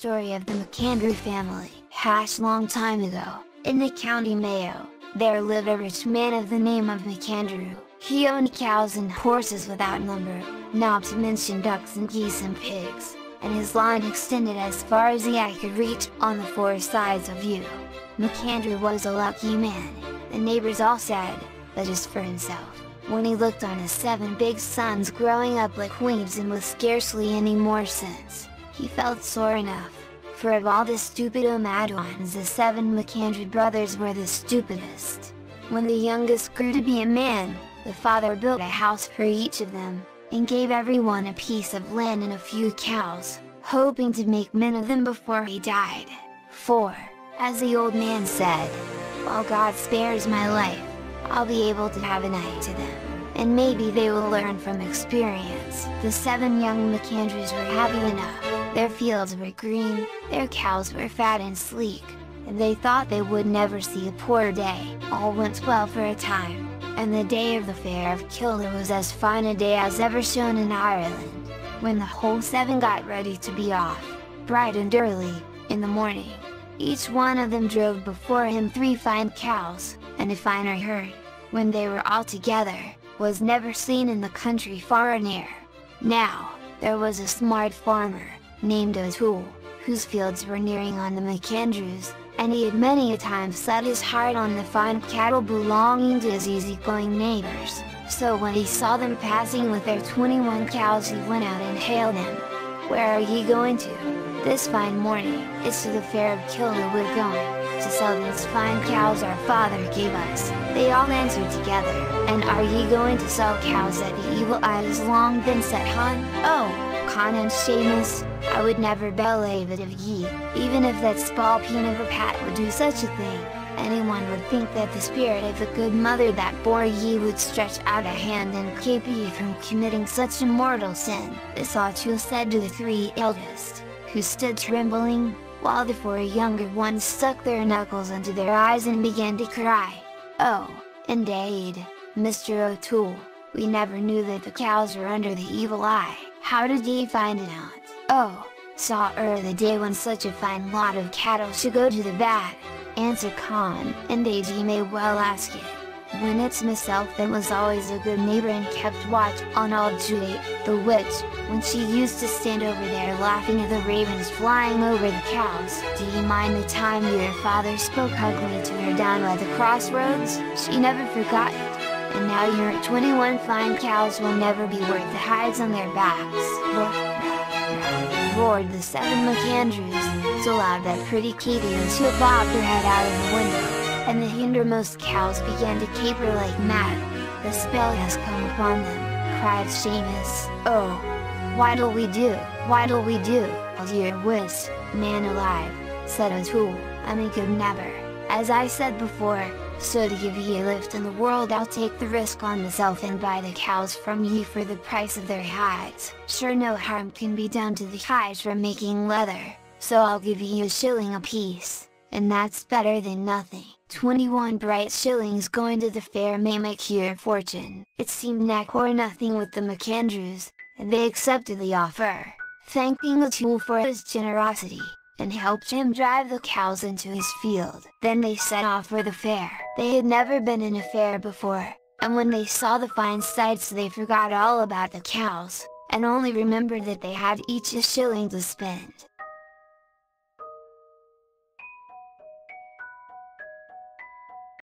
story of the McAndrew family. Long time ago, in the County Mayo, there lived a rich man of the name of McAndrew. He owned cows and horses without number, not to mention ducks and geese and pigs, and his lawn extended as far as the eye could reach on the four sides of view. McAndrew was a lucky man, the neighbors all said, but just for himself. When he looked on his 7 big sons growing up like weeds and with scarcely any more sense, he felt sore enough, for of all the stupid mad ones the 7 McAndrew brothers were the stupidest. When the youngest grew to be a man, the father built a house for each of them, and gave everyone a piece of land and a few cows, hoping to make men of them before he died. For, as the old man said, "While God spares my life, I'll be able to have an eye to them, and maybe they will learn from experience." The 7 young McAndrews were happy enough, their fields were green, their cows were fat and sleek, and they thought they would never see a poor day. All went well for a time, and the day of the fair of Kildare was as fine a day as ever shown in Ireland, when the whole 7 got ready to be off, bright and early, in the morning. Each one of them drove before him 3 fine cows, and a finer herd, when they were all together, was never seen in the country far or near. Now, there was a smart farmer, named O'Toole, whose fields were nearing on the McAndrews, and he had many a time set his heart on the fine cattle belonging to his easy-going neighbors. So when he saw them passing with their 21 cows, he went out and hailed them. "Where are ye going to? This fine morning?" "It's to the fair of Kildare we're going, to sell these fine cows our father gave us," they all answered together. "And are ye going to sell cows that the evil eye has long been set on?" "Oh, Con and Seamus, I would never believe it of ye, even if that spalpeen of a Pat would do such a thing. Anyone would think that the spirit of the good mother that bore ye would stretch out a hand and keep ye from committing such a mortal sin." This O'Toole said to the 3 eldest, who stood trembling, while the 4 younger ones stuck their knuckles into their eyes and began to cry. "Oh, indeed, Mr. O'Toole, we never knew that the cows were under the evil eye. How did ye find it out?" "Oh, saw the day when such a fine lot of cattle should go to the bad," answered Con. "Indeed ye may well ask it, when it's myself that was always a good neighbor and kept watch on old Judy, the witch, when she used to stand over there laughing at the ravens flying over the cows. Do ye mind the time your father spoke ugly to her down by the crossroads? She never forgot it. And now your 21 fine cows will never be worth the hides on their backs." Roared the 7 McAndrews, so loud that pretty Katie and Sue bobbed her head out of the window, and the hindermost cows began to caper like mad. "The spell has come upon them," cried Seamus. "Oh, what'll we do, what'll we do?" "Oh dear whiz, man alive," said O'Toole, "I'm a good nabber, as I said before, so to give ye a lift in the world I'll take the risk on myself and buy the cows from ye for the price of their hides. Sure no harm can be done to the hides from making leather, so I'll give ye a shilling apiece, and that's better than nothing. 21 bright shillings going to the fair may make your fortune." It seemed neck or nothing with the McAndrews, and they accepted the offer, thanking O'Toole for his generosity, and helped him drive the cows into his field. Then they set off for the fair. They had never been in a fair before, and when they saw the fine sights they forgot all about the cows, and only remembered that they had each a shilling to spend.